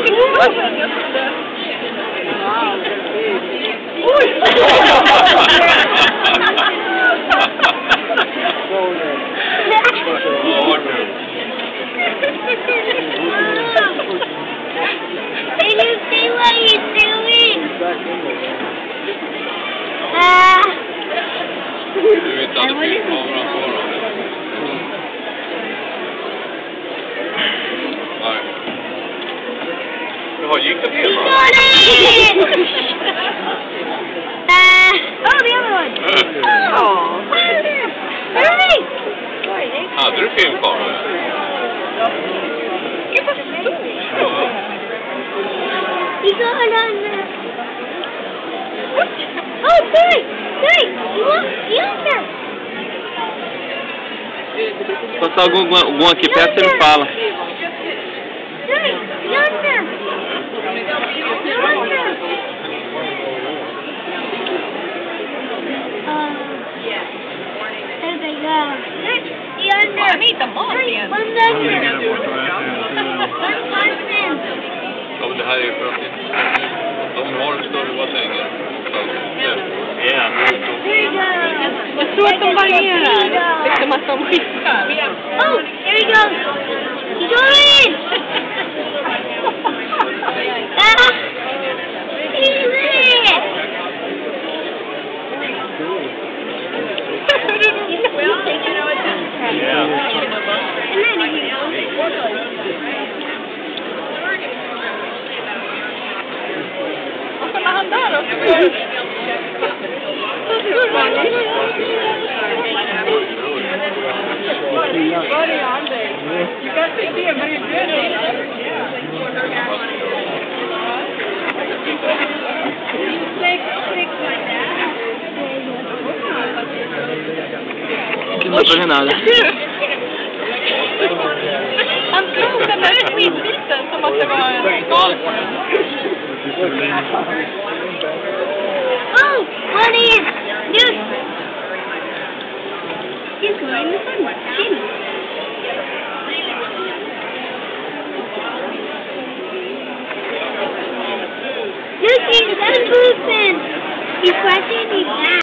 Du vet att det finns kameran på då. Nej. Jaha, gick det fel va? Oh, the other one! Oh! Hurry! Hade du filmkamera? Det var stort! You got another... Oh, sorry! Sorry! You answer! Passar algum aqui perto, ele fala. Sorry! You answer! You answer! There they go. You answer! I need the mom igen. One second! Ja, men det här är ju för att de har större bassänger. Ja, There you go! Jag tror att de varierar. Liksom att de skiftar. Oh, there he goes! He's going in! Ah! He's there! Och så var han där också. Inte för henne. Han slog den där skitbiten som att det var en skal på den. Oh, one is loose. He's going in the sun. Jimmy. Look, he's moving. He's scratching his back.